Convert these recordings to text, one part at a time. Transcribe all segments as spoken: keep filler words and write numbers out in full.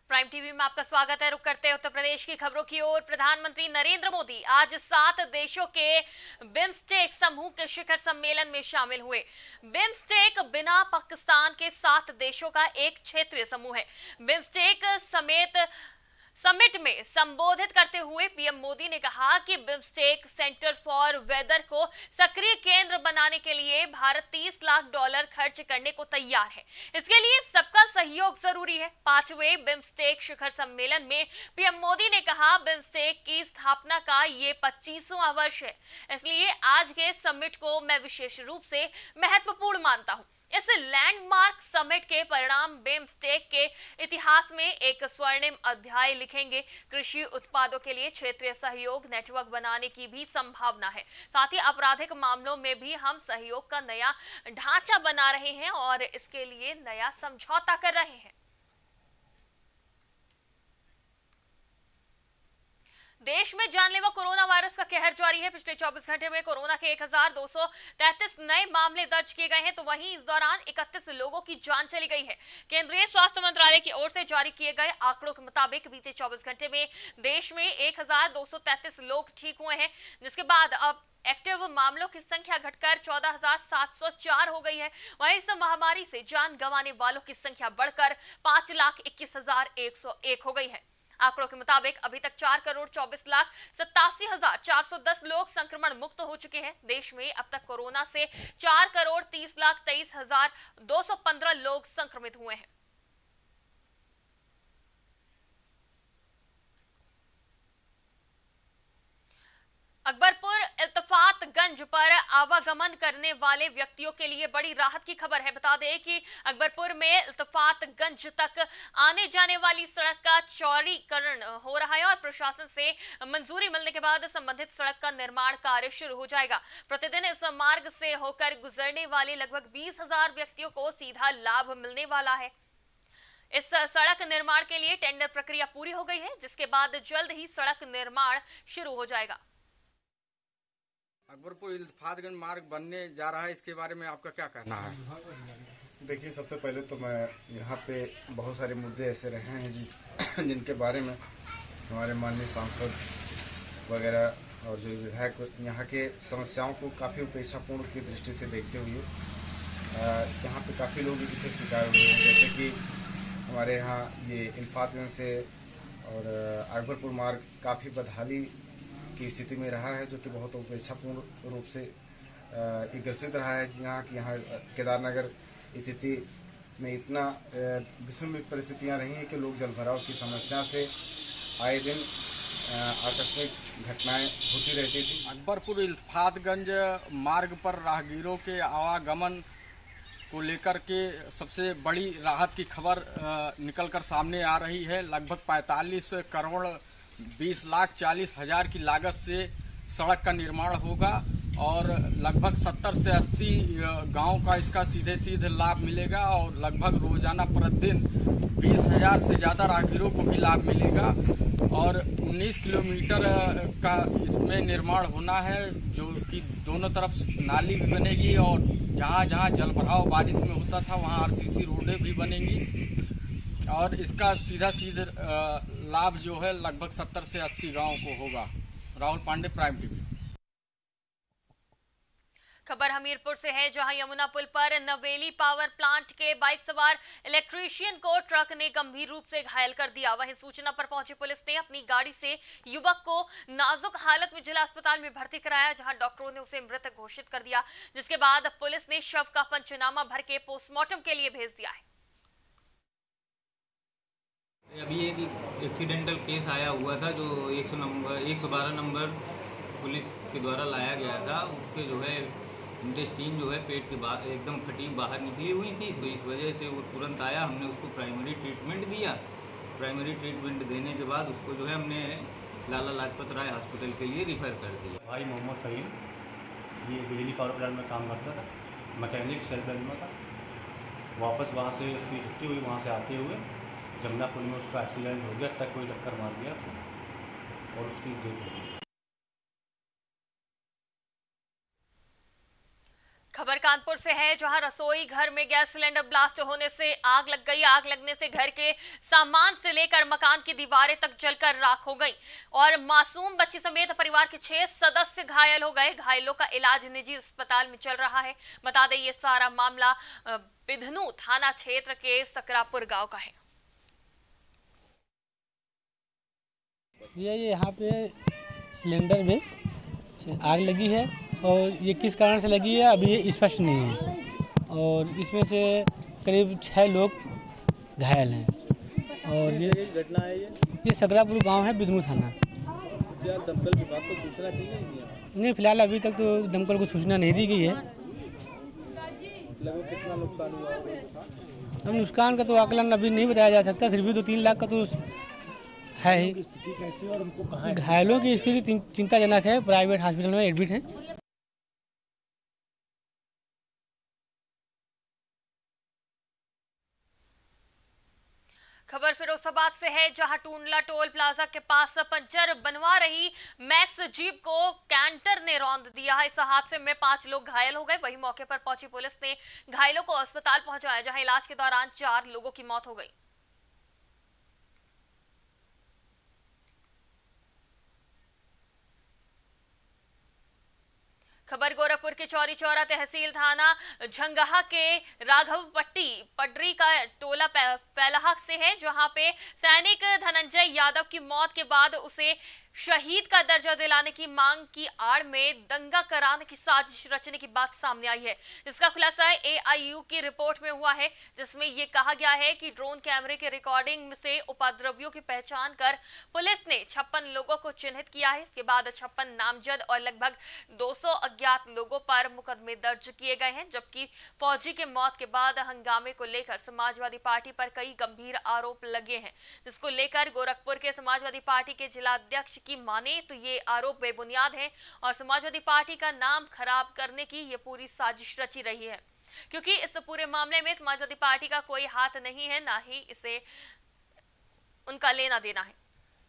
Prime TV में आपका स्वागत है। रुक करते हैं उत्तर प्रदेश की खबरों की ओर। प्रधानमंत्री नरेंद्र मोदी आज सात देशों के बिम्स्टेक समूह के शिखर सम्मेलन में शामिल हुए। बिम्स्टेक बिना पाकिस्तान के सात देशों का एक क्षेत्रीय समूह है। बिम्स्टेक समेत समिट में संबोधित करते हुए पीएम मोदी ने कहा कि बिम्स्टेक सेंटर फॉर वेदर को सक्रिय केंद्र बनाने के लिए भारत तीस लाख डॉलर खर्च करने को तैयार है। इसके लिए सबका सहयोग जरूरी है। पांचवें बिम्स्टेक शिखर सम्मेलन में पीएम मोदी ने कहा, बिम्स्टेक की स्थापना का ये पच्चीसवां वर्ष है, इसलिए आज के समिट को मैं विशेष रूप से महत्वपूर्ण मानता हूं। इस लैंडमार्क समिट के परिणाम बिम्स्टेक के इतिहास में एक स्वर्णिम अध्याय लिखेंगे। कृषि उत्पादों के लिए क्षेत्रीय सहयोग नेटवर्क बनाने की भी संभावना है। साथ ही आपराधिक मामलों में भी हम सहयोग का नया ढांचा बना रहे हैं और इसके लिए नया समझौता कर रहे हैं। देश में जानलेवा कोरोना वायरस का कहर जारी है। पिछले चौबीस घंटे में कोरोना के एक हजार दो सौ तैंतीस नए मामले दर्ज किए गए हैं, तो वहीं इस दौरान इकतीस लोगों की जान चली गई है। केंद्रीय स्वास्थ्य मंत्रालय की ओर से जारी किए गए आंकड़ों के मुताबिक बीते चौबीस घंटे में देश में एक हजार दो सौ तैंतीस लोग ठीक हुए हैं, जिसके बाद अब एक्टिव मामलों की संख्या घटकर चौदह हजार सात सौ चार हो गई है। वहीं इस महामारी से जान गंवाने वालों की संख्या बढ़कर पांच लाख इक्कीस हजार एक सौ एक हो गई है। आंकड़ों के मुताबिक अभी तक चार करोड़ चौबीस लाख सत्तासी हजार चार सौ दस लोग संक्रमण मुक्त हो चुके हैं। देश में अब तक कोरोना से चार करोड़ तीस लाख तेईस हजार दो सौ पंद्रह लोग संक्रमित हुए हैं। अकबरपुर इल्तफातगंज पर आवागमन करने वाले व्यक्तियों के लिए बड़ी राहत की खबर है। बता दें कि अकबरपुर में इल्तफातगंज तक आने जाने वाली सड़क का चौड़ीकरण हो रहा है और प्रशासन से मंजूरी मिलने के बाद संबंधित सड़क का निर्माण कार्य शुरू हो जाएगा। प्रतिदिन इस मार्ग से होकर गुजरने वाले लगभग बीस हजार व्यक्तियों को सीधा लाभ मिलने वाला है। इस सड़क निर्माण के लिए टेंडर प्रक्रिया पूरी हो गई है, जिसके बाद जल्द ही सड़क निर्माण शुरू हो जाएगा। अकबरपुर इल्तफातगंज मार्ग बनने जा रहा है, इसके बारे में आपका क्या कहना है? देखिए, सबसे पहले तो मैं यहाँ पे बहुत सारे मुद्दे ऐसे रहे हैं जी जिनके बारे में हमारे माननीय सांसद वगैरह और जो विधायक यहाँ के समस्याओं को काफ़ी उपेक्षापूर्ण की दृष्टि से देखते हुए यहाँ पे काफ़ी लोग इससे शिकार हुए हैं। जैसे कि हमारे यहाँ ये इल्तफातगंज से और अकबरपुर मार्ग काफ़ी बदहाली की स्थिति में रहा है, जो कि बहुत उपेक्षापूर्ण रूप से ग्रसित रहा है। यहाँ की यहाँ केदारनगर स्थिति में इतना विषम परिस्थितियाँ रही हैं कि लोग जलभराव की समस्या से आए दिन आकस्मिक घटनाएं होती रहती थी। अकबरपुर इल्तफातगंज मार्ग पर राहगीरों के आवागमन को लेकर के सबसे बड़ी राहत की खबर निकलकर सामने आ रही है। लगभग पैंतालीस करोड़ बीस लाख चालीस हजार की लागत से सड़क का निर्माण होगा और लगभग सत्तर से अस्सी गांव का इसका सीधे सीधे लाभ मिलेगा और लगभग रोजाना प्रतिदिन बीस हजार से ज़्यादा राहगीरों को भी लाभ मिलेगा और उन्नीस किलोमीटर का इसमें निर्माण होना है, जो कि दोनों तरफ नाली भी बनेगी और जहां जहां जलभराव बारिश में होता था वहां आरसीसी रोडें भी बनेंगी और इसका सीधा सीधा लाभ जो है लगभग सत्तर से अस्सी गांव को होगा। Rahul Pandey, prime TV. खबर हमीरपुर से है, जहां यमुना पुल पर नवेली पावर प्लांट के बाइक सवार इलेक्ट्रीशियन को ट्रक ने गंभीर रूप से घायल कर दिया। वहीं सूचना पर पहुंची पुलिस ने अपनी गाड़ी से युवक को नाजुक हालत में जिला अस्पताल में भर्ती कराया, जहां डॉक्टरों ने उसे मृत घोषित कर दिया, जिसके बाद पुलिस ने शव का पंचनामा भर के पोस्टमार्टम के लिए भेज दिया है। अभी एक एक्सीडेंटल केस आया हुआ था जो एक सौ नंबर एक सौ बारह नंबर पुलिस के द्वारा लाया गया था। उसके जो है इंटेस्टीन जो है पेट के बाहर एकदम फटी बाहर निकली हुई थी, तो इस वजह से वो तुरंत आया। हमने उसको प्राइमरी ट्रीटमेंट दिया। प्राइमरी ट्रीटमेंट देने के बाद उसको जो है हमने लाला लाजपत राय हॉस्पिटल के लिए रिफ़र कर दिया। भाई मोहम्मद फहीम, ये बिजली पावर प्लांट में काम करता था, मैकेनिक सेलगंज में था। वापस वहाँ से उसकी छुट्टी हुई, वहाँ से आते हुए जमुना पुल में उसका एक्सीडेंट हो गया, तक कोई टक्कर मार दिया और उसकी डेथ हो गई। खबर का कानपुर से है, जहां रसोई घर में गैस सिलेंडर ब्लास्ट होने से आग लग गई। आग लगने से घर के सामान से लेकर मकान की दीवारें तक जलकर राख हो गई और मासूम बच्ची समेत परिवार के छह सदस्य घायल हो गए। घायलों का इलाज निजी अस्पताल में चल रहा है। बता दें ये सारा मामला बिधनू थाना क्षेत्र के सकरापुर गांव का है। ये यहाँ पे सिलेंडर में आग लगी है और ये किस कारण से लगी है अभी ये स्पष्ट नहीं है और इसमें से करीब छः लोग घायल हैं और ये घटना है ये ये सकरापुर गांव है, बिधनू थाना। क्या दमकल विभाग को सूचना दी गई? नहीं, फिलहाल अभी तक तो दमकल को सूचना नहीं दी गई है। लगभग कितना नुकसान हुआ? अब नुकसान का तो आकलन अभी नहीं बताया जा सकता, फिर भी दो तीन लाख का तो है ही। स्थिति कैसी और उनको कहाँ? घायलों की स्थिति चिंताजनक है, प्राइवेट हॉस्पिटल में एडमिट हैं। खबर फिरोजाबाद से है, जहां टूंडला टोल प्लाजा के पास पंचर बनवा रही मैक्स जीप को कैंटर ने रौंद दिया। इस हादसे में पांच लोग घायल हो गए। वहीं मौके पर पहुंची पुलिस ने घायलों को अस्पताल पहुंचाया, जहां इलाज के दौरान चार लोगों की मौत हो गई। खबर गोरखपुर के चौरी चौरा तहसील थाना झंगहा के राघव पट्टी पडरी का टोला फैलाहा से है, जहां पे सैनिक धनंजय यादव की मौत के बाद उसे शहीद का दर्जा दिलाने की मांग की आड़ में दंगा कराने की साजिश रचने की बात सामने आई है। इसका खुलासा एआईयू की रिपोर्ट में हुआ है, जिसमें यह कहा गया है कि ड्रोन कैमरे के रिकॉर्डिंग से उपद्रवियों की पहचान कर पुलिस ने छप्पन लोगों को चिन्हित किया है। इसके बाद छप्पन नामजद और लगभग दो सौ अज्ञात लोगों पर मुकदमे दर्ज किए गए हैं, जबकि फौजी के मौत के बाद हंगामे को लेकर समाजवादी पार्टी पर कई गंभीर आरोप लगे हैं, जिसको लेकर गोरखपुर के समाजवादी पार्टी के जिला अध्यक्ष की माने तो ये आरोप बेबुनियाद हैं और समाजवादी पार्टी का नाम खराब करने की ये पूरी साजिश रची रही है, क्योंकि इस पूरे मामले में समाजवादी पार्टी का कोई हाथ नहीं है, ना ही इसे उनका लेना देना है।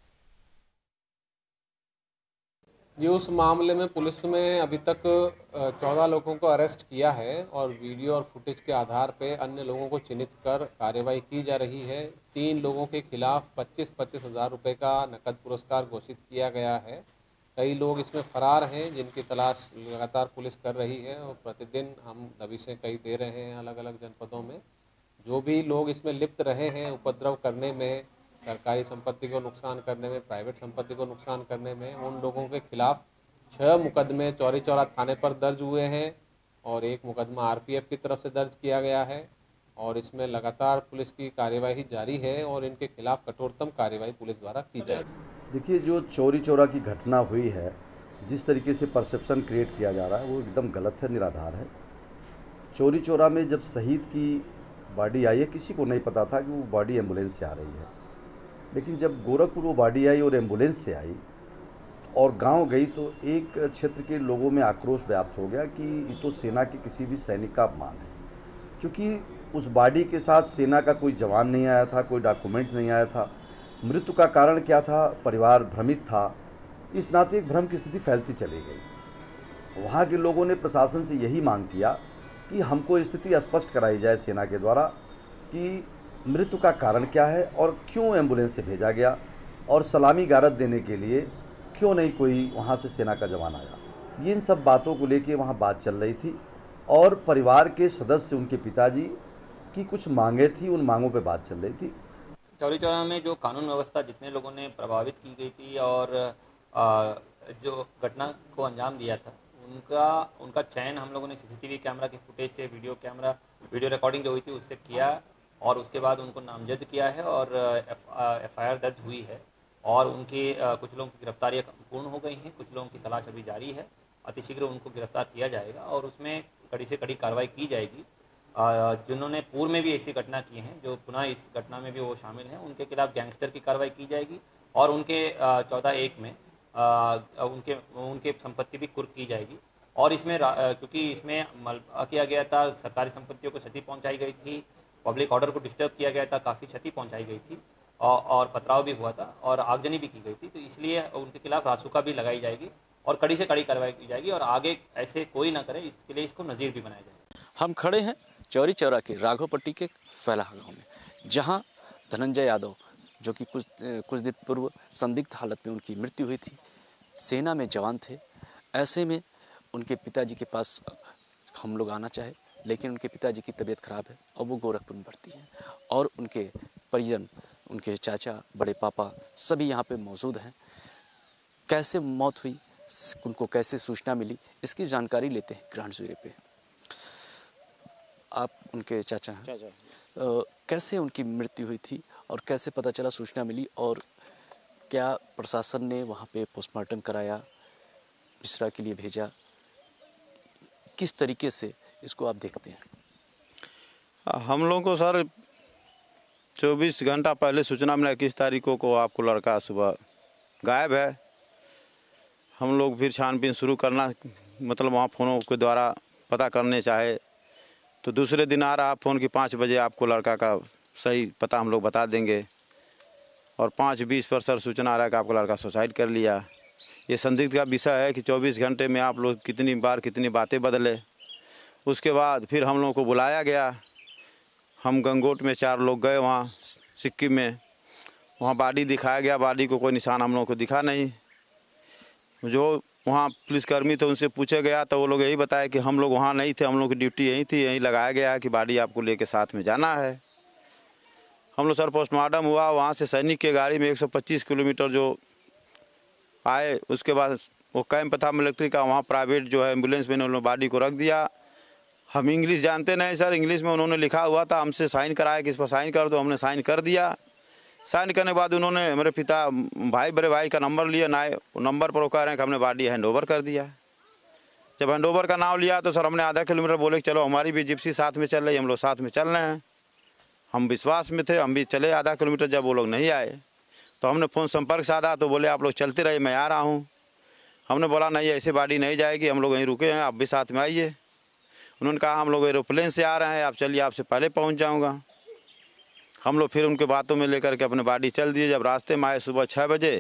ये उस मामले में पुलिस में अभी तक चौदह लोगों को अरेस्ट किया है और वीडियो और फुटेज के आधार पे अन्य लोगों को चिन्हित कर कार्रवाई की जा रही है। तीन लोगों के खिलाफ पच्चीस पच्चीस हज़ार रुपये का नकद पुरस्कार घोषित किया गया है। कई लोग इसमें फरार हैं, जिनकी तलाश लगातार पुलिस कर रही है और प्रतिदिन हम दबिशें कई दे रहे हैं अलग अलग जनपदों में। जो भी लोग इसमें लिप्त रहे हैं उपद्रव करने में, सरकारी संपत्ति को नुकसान करने में, प्राइवेट संपत्ति को नुकसान करने में, उन लोगों के खिलाफ छह मुकदमे चौरी चौरा थाने पर दर्ज हुए हैं और एक मुकदमा आरपीएफ की तरफ से दर्ज किया गया है और इसमें लगातार पुलिस की कार्यवाही जारी है और इनके खिलाफ कठोरतम कार्यवाही पुलिस द्वारा की जाएगी। देखिए, जो चौरी चौरा की घटना हुई है, जिस तरीके से परसेप्शन क्रिएट किया जा रहा है वो एकदम गलत है, निराधार है। चौरी चौरा में जब शहीद की बॉडी आई है, किसी को नहीं पता था कि वो बॉडी एम्बुलेंस से आ रही है, लेकिन जब गोरखपुर वो बॉडी आई और एम्बुलेंस से आई और गांव गई तो एक क्षेत्र के लोगों में आक्रोश व्याप्त हो गया कि ये तो सेना के किसी भी सैनिक का अपमान है। चूँकि उस बॉडी के साथ सेना का कोई जवान नहीं आया था, कोई डॉक्यूमेंट नहीं आया था, मृत्यु का कारण क्या था, परिवार भ्रमित था, इस नाते एक भ्रम की स्थिति फैलती चली गई। वहाँ के लोगों ने प्रशासन से यही मांग किया कि हमको स्थिति स्पष्ट कराई जाए सेना के द्वारा कि मृत्यु का कारण क्या है और क्यों एम्बुलेंस से भेजा गया और सलामी गारद देने के लिए क्यों नहीं कोई वहाँ से सेना का जवान आया। ये इन सब बातों को लेके वहाँ बात चल रही थी और परिवार के सदस्य, उनके पिताजी की कुछ मांगे थी, उन मांगों पे बात चल रही थी। चौरी चौरा में जो कानून व्यवस्था जितने लोगों ने प्रभावित की गई थी और जो घटना को अंजाम दिया था उनका उनका चयन हम लोगों ने सीसीटीवी कैमरा के फुटेज से, वीडियो कैमरा वीडियो रिकॉर्डिंग जो हुई थी उससे किया और उसके बाद उनको नामजद किया है और एफ आई आर दर्ज हुई है और उनके कुछ लोगों की गिरफ्तारियाँ पूर्ण हो गई हैं, कुछ लोगों की तलाश अभी जारी है। अतिशीघ्र उनको गिरफ्तार किया जाएगा और उसमें कड़ी से कड़ी कार्रवाई की जाएगी। जिन्होंने पूर्व में भी ऐसी घटना की हैं, जो पुनः इस घटना में भी वो शामिल हैं, उनके खिलाफ गैंगस्टर की कार्रवाई की जाएगी और उनके चौदह एक में उनके उनके संपत्ति भी कुर्क की जाएगी। और इसमें क्योंकि इसमें मलबा किया गया था, सरकारी संपत्तियों को क्षति पहुँचाई गई थी, पब्लिक ऑर्डर को डिस्टर्ब किया गया था, काफ़ी क्षति पहुंचाई गई थी और, और पथराव भी हुआ था और आगजनी भी की गई थी, तो इसलिए उनके खिलाफ रासुका भी लगाई जाएगी और कड़ी से कड़ी कार्रवाई की जाएगी और आगे ऐसे कोई ना करे इसके लिए इसको नज़ीर भी बनाया जाएगा। हम खड़े हैं चौरी चौरा के राघोपट्टी के फैलाहा गाँव में, जहां धनंजय यादव जो कि कुछ कुछ दिन पूर्व संदिग्ध हालत में उनकी मृत्यु हुई थी, सेना में जवान थे। ऐसे में उनके पिताजी के पास हम लोग आना चाहे, लेकिन उनके पिताजी की तबीयत खराब है और वो गोरखपुर में भर्ती हैं, और उनके परिजन, उनके चाचा, बड़े पापा सभी यहाँ पे मौजूद हैं। कैसे मौत हुई, उनको कैसे सूचना मिली, इसकी जानकारी लेते हैं ग्राउंड जीरो पे। आप उनके चाचा हैं, चाचा। आ, कैसे उनकी मृत्यु हुई थी और कैसे पता चला, सूचना मिली, और क्या प्रशासन ने वहाँ पे पोस्टमार्टम कराया, मिश्रा के लिए भेजा, किस तरीके से इसको आप देखते हैं? हम लोगों को सर चौबीस घंटा पहले सूचना मिला इक्कीस तारीखों को आपको लड़का सुबह गायब है। हम लोग फिर छानबीन शुरू करना, मतलब वहाँ फ़ोनों के द्वारा पता करने चाहे तो दूसरे दिन आ रहा फ़ोन की पाँच बजे आपको लड़का का सही पता हम लोग बता देंगे, और पाँच बीस पर सर सूचना आ रहा है कि आपका लड़का सुसाइड कर लिया। ये संदिग्ध का विषय है कि चौबीस घंटे में आप लोग कितनी बार कितनी बातें बदले। उसके बाद फिर हम लोगों को बुलाया गया, हम गंगोट में चार लोग गए वहाँ सिक्किम में, वहाँ बॉडी दिखाया गया, बॉडी को कोई निशान हम लोगों को दिखा नहीं। जो वहाँ पुलिसकर्मी थे उनसे पूछा गया तो वो लोग यही बताया कि हम लोग वहाँ नहीं थे, हम लोग की ड्यूटी यहीं थी, यहीं लगाया गया कि बॉडी आपको लेके साथ में जाना है। हम लोग सर पोस्टमार्टम हुआ, वहाँ से सैनिक के गाड़ी में एक सौ पच्चीस किलोमीटर जो आए, उसके बाद वो कैंप था मिलिट्री का, वहाँ प्राइवेट जो है एम्बुलेंस में उन्होंने बॉडी को रख दिया। हम इंग्लिश जानते नहीं सर, इंग्लिश में उन्होंने लिखा हुआ था, हमसे साइन कराया कि इस पर साइन कर दो, हमने साइन कर दिया। साइन करने के बाद उन्होंने मेरे पिता भाई बड़े भाई का नंबर लिया, ना नंबर पर वो कह रहे हैं कि हमने बॉडी हैंड ओवर कर दिया। जब हैंड ओवर का नाम लिया तो सर हमने आधा किलोमीटर बोले कि चलो हमारी भी जिप्सी साथ में चल रही, हम लोग साथ में चल रहे हैं। हम विश्वास में थे, हम भी चले आधा किलोमीटर। जब वो लोग नहीं आए तो हमने फ़ोन संपर्क साधा तो बोले आप लोग चलते रहिए, मैं आ रहा हूँ। हमने बोला नहीं, ऐसे बॉडी नहीं जाएगी, हम लोग यहीं रुके हैं, आप भी साथ में आइए। उन्होंने कहा हम लोग एरोप्लेन से आ रहे हैं, आप चलिए, आपसे पहले पहुँच जाऊँगा। हम लोग फिर उनके बातों में लेकर के अपने बॉडी चल दिए। जब रास्ते में आए सुबह छः बजे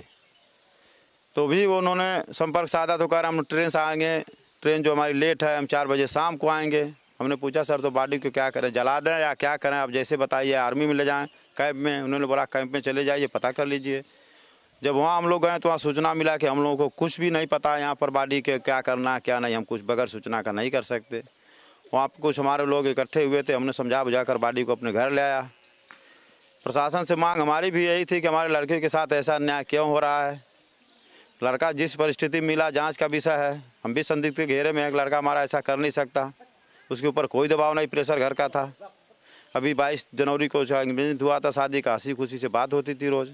तो भी उन्होंने संपर्क साधा तो कह रहे हम ट्रेन से आएंगे, ट्रेन जो हमारी लेट है, हम चार बजे शाम को आएंगे। हमने पूछा सर तो बॉडी को क्या करें, जला दें या क्या करें, आप जैसे बताइए, आर्मी में ले जाएं, कैंप में। उन्होंने बोला कैंप में चले जाइए, पता कर लीजिए। जब वहाँ हम लोग गए तो वहाँ सूचना मिला कि हम लोगों को कुछ भी नहीं पता यहाँ पर बॉडी के क्या करना क्या नहीं, हम कुछ बगैर सूचना का नहीं कर सकते। वहाँ पर कुछ हमारे लोग इकट्ठे हुए थे, हमने समझा बुझा कर बॉडी को अपने घर ले आया। प्रशासन से मांग हमारी भी यही थी कि हमारे लड़के के साथ ऐसा अन्याय क्यों हो रहा है। लड़का जिस परिस्थिति मिला, जांच का विषय है, हम भी संदिग्ध के घेरे में, एक लड़का हमारा ऐसा कर नहीं सकता, उसके ऊपर कोई दबाव नहीं, प्रेशर घर का था। अभी बाईस जनवरी को जो एंगेजमेंट हुआ था शादी का, हंसी खुशी से बात होती थी रोज़।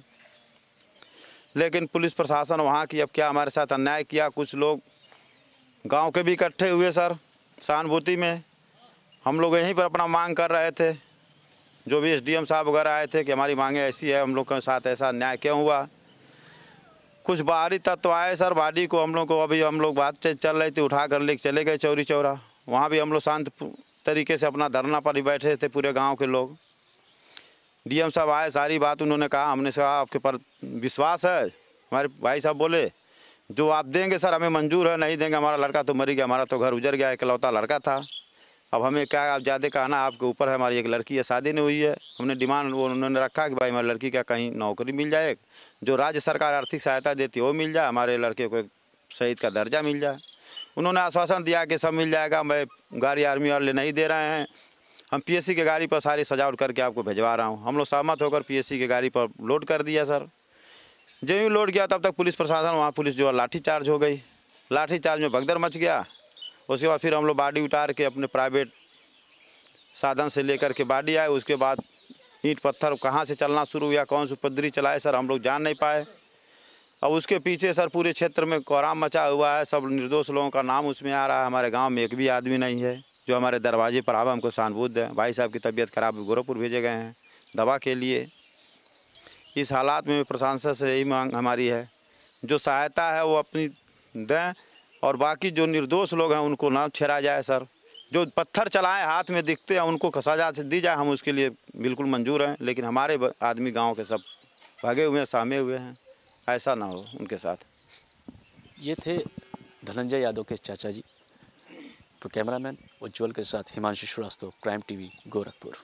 लेकिन पुलिस प्रशासन वहाँ की अब क्या हमारे साथ अन्याय किया। कुछ लोग गाँव के भी इकट्ठे हुए सर सहानुभूति में। हम लोग यहीं पर अपना मांग कर रहे थे, जो भी एसडीएम साहब वगैरह आए थे कि हमारी मांगे ऐसी है, हम लोग के साथ ऐसा अन्याय क्यों हुआ। कुछ बाहरी तत्व आए सर, बॉडी को हम लोग को, अभी हम लोग बात चल रही थी, उठा कर लेके चले गए चौरी चौरा। वहाँ भी हम लोग शांत तरीके से अपना धरना पर ही बैठे थे, पूरे गांव के लोग। डीएम साहब आए, सारी बात उन्होंने कहा, हमने कहा आपके पर विश्वास है। हमारे भाई साहब बोले जो आप देंगे सर हमें मंजूर है, नहीं देंगे हमारा लड़का तो मर गया, हमारा तो घर उजड़ गया, इकलौता लड़का था। अब हमें क्या, आप ज़्यादा कहना आपके ऊपर है। हमारी एक लड़की है, शादी नहीं हुई है। हमने डिमांड वो उन्होंने रखा कि भाई हमारी लड़की का कहीं नौकरी मिल जाए, जो राज्य सरकार आर्थिक सहायता देती है वो मिल जाए, हमारे लड़के को शहीद का दर्जा मिल जाए। उन्होंने आश्वासन दिया कि सब मिल जाएगा, मैं गाड़ी आर्मी वाले नहीं दे रहे हैं, हम पीएससी के गाड़ी पर सारी सजावट करके आपको भिजवा रहा हूँ। हम लोग सहमत होकर पीएससी के गाड़ी पर लोड कर दिया सर। जब ही लोड किया तब तक पुलिस प्रशासन, वहाँ पुलिस जो है लाठी चार्ज हो गई, लाठी चार्ज में भगदड़ मच गया। उसके बाद फिर हम लोग बॉडी उतार के अपने प्राइवेट साधन से लेकर के बॉडी आए। उसके बाद ईंट पत्थर कहाँ से चलना शुरू हुआ, कौन सी उपद्रवी चलाए सर हम लोग जान नहीं पाए। अब उसके पीछे सर पूरे क्षेत्र में कोहराम मचा हुआ है, सब निर्दोष लोगों का नाम उसमें आ रहा है। हमारे गांव में एक भी आदमी नहीं है जो हमारे दरवाजे पर आवे हमको सहानुभूति दें। भाई साहब की तबीयत खराब, गोरखपुर भेजे गए हैं दवा के लिए। इस हालात में प्रशासन से यही मांग हमारी है, जो सहायता है वो अपनी दें, और बाकी जो निर्दोष लोग हैं उनको ना छेड़ा जाए सर। जो पत्थर चलाएं हाथ में दिखते हैं उनको सजा से दी जाए, हम उसके लिए बिल्कुल मंजूर हैं। लेकिन हमारे आदमी गांव के सब भागे हुए हैं, सामे हुए हैं, ऐसा ना हो उनके साथ। ये थे धनंजय यादव के चाचा जी। तो कैमरामैन उज्ज्वल के साथ हिमांशु श्रीवास्तव, प्राइम टीवी, गोरखपुर।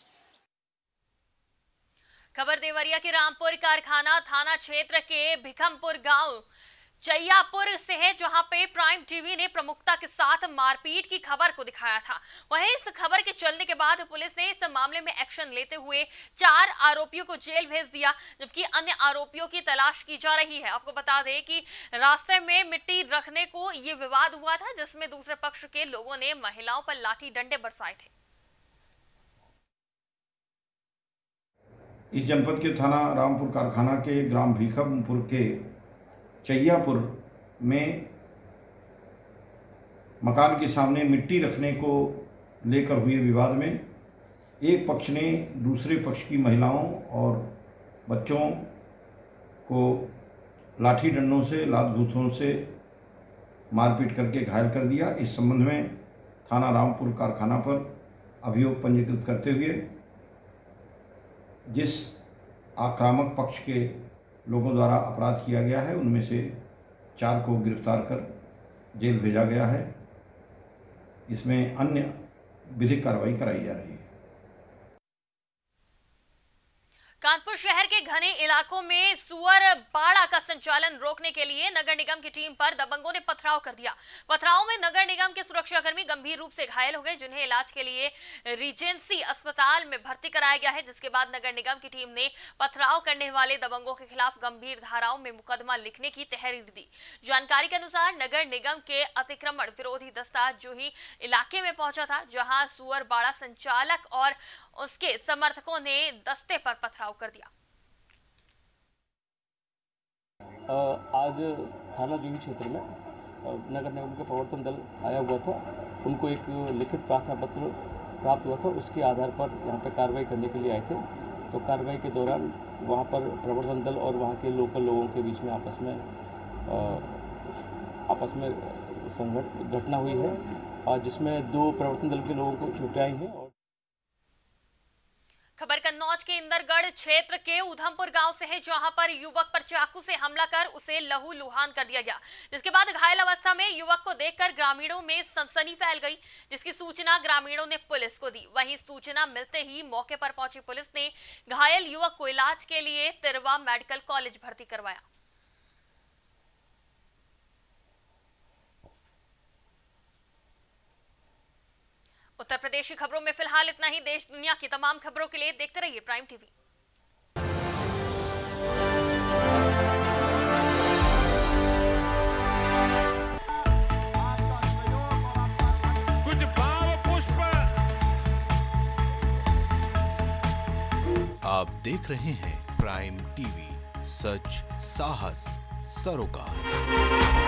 खबर देवरिया के रामपुर कारखाना थाना क्षेत्र के भिखमपुर गांव चैयापुर से है, जहां पे प्राइम टीवी ने प्रमुखता के साथ मारपीट की खबर को दिखाया था। वहीं इस खबर के चलने के बाद पुलिस ने इस मामले में एक्शन लेते हुए चार आरोपियों को जेल भेज दिया, जबकि अन्य आरोपियों की तलाश की जा रही है। आपको बता दें कि रास्ते में मिट्टी रखने को ये विवाद हुआ था, जिसमें दूसरे पक्ष के लोगों ने महिलाओं पर लाठी डंडे बरसाए थे। इस जनपद के थाना रामपुर कारखाना के ग्राम भीखमपुर के चैयापुर में मकान के सामने मिट्टी रखने को लेकर हुए विवाद में एक पक्ष ने दूसरे पक्ष की महिलाओं और बच्चों को लाठी डंडों से, लात घूंसों से मारपीट करके घायल कर दिया। इस संबंध में थाना रामपुर कारखाना पर अभियोग पंजीकृत करते हुए जिस आक्रामक पक्ष के लोगों द्वारा अपराध किया गया है, उनमें से चार को गिरफ्तार कर जेल भेजा गया है। इसमें अन्य विधिक कार्रवाई कराई जा रही है। कानपुर शहर के घने इलाकों में सुअर बाड़ा का संचालन रोकने के लिए नगर निगम की टीम पर दबंगों ने पथराव कर दिया। पथराव में नगर निगम के सुरक्षाकर्मी गंभीर रूप से घायल हो गए, जिन्हें इलाज के लिए रीजेंसी अस्पताल में भर्ती कराया गया है। जिसके बाद नगर निगम की टीम ने पथराव करने वाले दबंगों के खिलाफ गंभीर धाराओं में मुकदमा लिखने की तहरीर दी। जानकारी के अनुसार नगर निगम के अतिक्रमण विरोधी दस्ता जूही इलाके में पहुंचा था, जहां सुअर बाड़ा संचालक और उसके समर्थकों ने दस्ते पर पथराव कर दिया। आज थाना जूही क्षेत्र में नगर निगम के प्रवर्तन दल आया हुआ था। उनको एक लिखित प्रार्थना पत्र प्राप्त हुआ था, उसके आधार पर यहाँ पे कार्रवाई करने के लिए आए थे। तो कार्रवाई के दौरान वहाँ पर प्रवर्तन दल और वहाँ के लोकल लोगों के बीच में आपस में आ, आपस में संघर्ष घटना हुई है, और जिसमें दो प्रवर्तन दल के लोगों को चोटें आई हैं। और खबर कन्नौज के इंदरगढ़ क्षेत्र के उधमपुर गांव से है, जहां पर युवक पर चाकू से हमला कर उसे लहूलुहान कर दिया गया। जिसके बाद घायल अवस्था में युवक को देखकर ग्रामीणों में सनसनी फैल गई, जिसकी सूचना ग्रामीणों ने पुलिस को दी। वहीं सूचना मिलते ही मौके पर पहुंची पुलिस ने घायल युवक को इलाज के लिए तिरवा मेडिकल कॉलेज भर्ती करवाया। उत्तर प्रदेश की खबरों में फिलहाल इतना ही। देश दुनिया की तमाम खबरों के लिए देखते रहिए प्राइम टीवी। कुछ भाव पुष्प। आप देख रहे हैं प्राइम टीवी, सच साहस सरोकार।